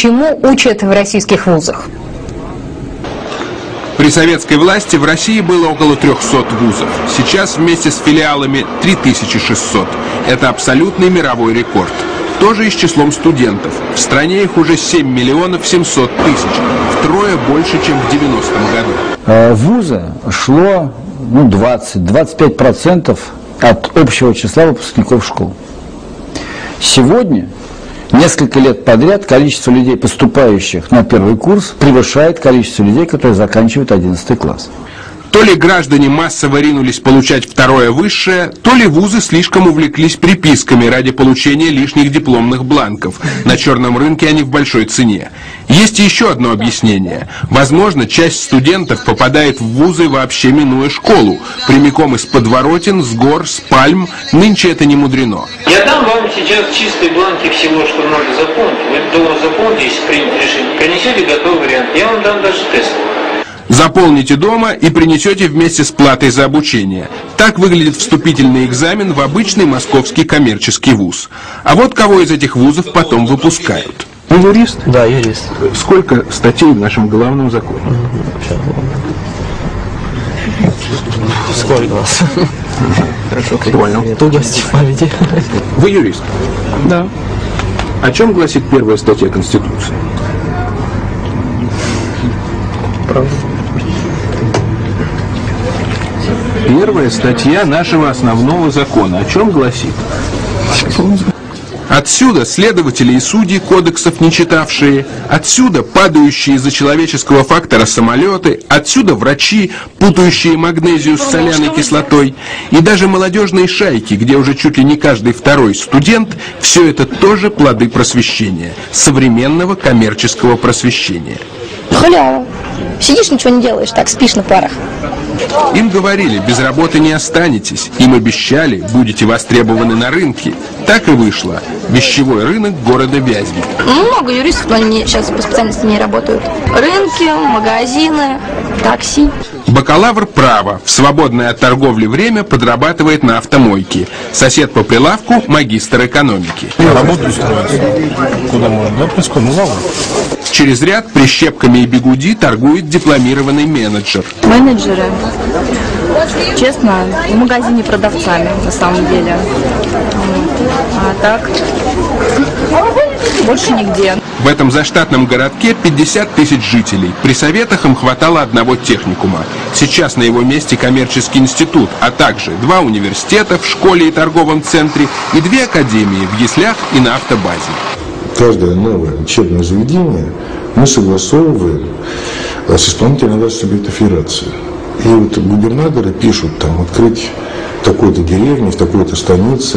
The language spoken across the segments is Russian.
чему учат в российских вузах? При советской власти в России было около 300 вузов. Сейчас вместе с филиалами 3600. Это абсолютный мировой рекорд. Тоже и с числом студентов. В стране их уже 7 миллионов 700 тысяч. Втрое больше, чем в 90-м году. В вузы шло 20-25% от общего числа выпускников школ. Сегодня, несколько лет подряд, количество людей, поступающих на первый курс, превышает количество людей, которые заканчивают 11 класс. То ли граждане массово ринулись получать второе высшее, то ли вузы слишком увлеклись приписками ради получения лишних дипломных бланков. На черном рынке они в большой цене. Есть и еще одно объяснение. Возможно, часть студентов попадает в вузы, вообще минуя школу. Прямиком из подворотен, с гор, с пальм. Нынче это не мудрено. Я дам вам сейчас чистые бланки всего, что надо заполнить. Вы дома заполните, если примете решение. Принесете готовый вариант. Я вам дам даже тест. Заполните дома и принесете вместе с платой за обучение. Так выглядит вступительный экзамен в обычный московский коммерческий вуз. А вот кого из этих вузов потом выпускают. Вы юрист? Да, юрист. Сколько статей в нашем главном законе? Сколько вас? Хорошо, понял. Тугости в памяти. Вы юрист? Да. О чем гласит первая статья Конституции? Правда. Первая статья нашего основного закона. О чем гласит? Отсюда следователи и судьи кодексов не читавшие, отсюда падающие из-за человеческого фактора самолеты, отсюда врачи, путающие магнезию с соляной кислотой, и даже молодежные шайки, где уже чуть ли не каждый второй студент, все это тоже плоды просвещения, современного коммерческого просвещения. Халява. Сидишь, ничего не делаешь, так спишь на парах. Им говорили, без работы не останетесь. Им обещали, будете востребованы на рынке. Так и вышло. Вещевой рынок города Вязьмы. Много юристов, но они сейчас по специальности не работают. Рынки, магазины, такси. Бакалавр права в свободное от торговли время подрабатывает на автомойке. Сосед по прилавку – магистр экономики. Работу устроиться. Куда можно? Да, происходит, на завод. Через ряд прищепками и бигуди торгует дипломированный менеджер. Менеджеры, честно, в магазине продавцами на самом деле. А так, больше нигде. В этом заштатном городке 50 тысяч жителей. При советах им хватало одного техникума. Сейчас на его месте коммерческий институт, а также 2 университета в школе и торговом центре и 2 академии в яслях и на автобазе. Каждое новое учебное заведение мы согласовываем с исполнительной властью субъекта федерации. И вот губернаторы пишут там открыть в такой-то деревне, в такой-то станице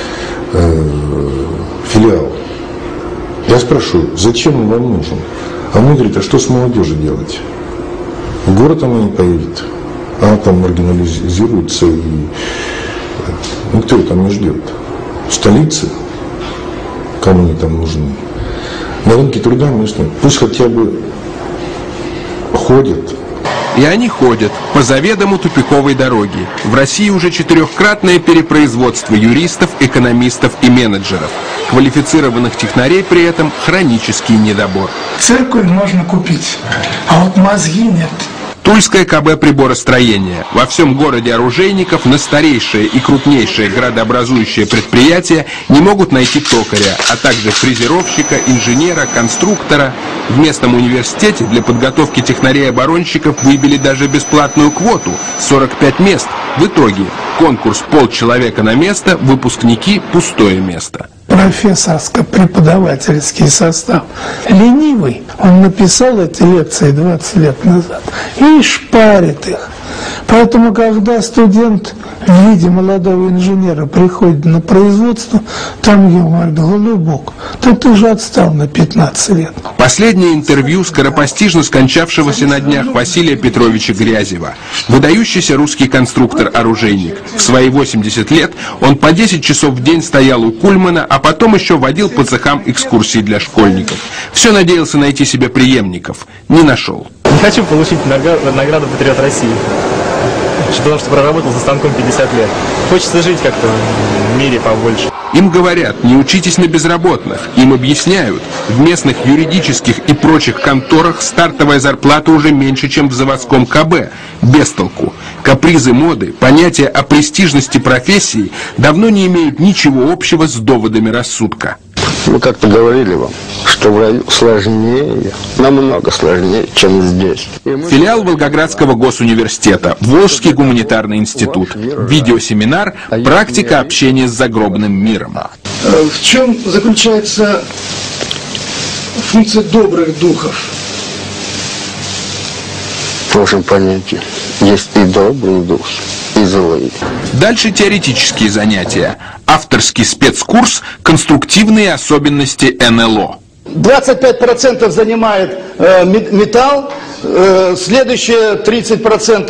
филиал. Я спрашиваю, зачем он вам нужен? А он говорит, а что с молодежью делать? В город она не поедет, она там маргинализируется, и никто ее там не ждет. В столице, кому они там нужны? На рынке труда местные, пусть хотя бы ходят. И они ходят по заведомо тупиковой дороге. В России уже 4-кратное перепроизводство юристов, экономистов и менеджеров. Квалифицированных технарей при этом хронический недобор. Циркуль можно купить, а вот мозги нет. Тульское КБ приборостроения. Во всем городе оружейников на старейшее и крупнейшее градообразующее предприятие не могут найти токаря, а также фрезеровщика, инженера, конструктора. В местном университете для подготовки технарей-оборонщиков выбили даже бесплатную квоту – 45 мест. В итоге конкурс полчеловека на место, выпускники – пустое место. Профессорско-преподавательский состав ленивый. Он написал эти лекции 20 лет назад и шпарит их. Поэтому, когда студент в виде молодого инженера приходит на производство, там ему говорят, голубок, да ты же отстал на 15 лет. Последнее интервью скоропостижно скончавшегося на днях Василия Петровича Грязева. Выдающийся русский конструктор-оружейник. В свои 80 лет он по 10 часов в день стоял у Кульмана, а потом еще водил по цехам экскурсии для школьников. Все надеялся найти себе преемников. Не нашел. Не хочу получить награду «Патриот России», потому что проработал за станком 50 лет. Хочется жить как-то в мире побольше. Им говорят, не учитесь на безработных. Им объясняют, в местных юридических и прочих конторах стартовая зарплата уже меньше, чем в заводском КБ. Бестолку. Капризы моды, понятия о престижности профессии давно не имеют ничего общего с доводами рассудка. Мы как-то говорили вам, что в раю сложнее, намного сложнее, чем здесь. Филиал Волгоградского госуниверситета, Волжский гуманитарный институт, видеосеминар «Практика общения с загробным миром». В чем заключается функция добрых духов? В вашем понятии есть и добрый дух, и злой. Дальше теоретические занятия. Авторский спецкурс «Конструктивные особенности НЛО». 25% занимает металл, следующее 30%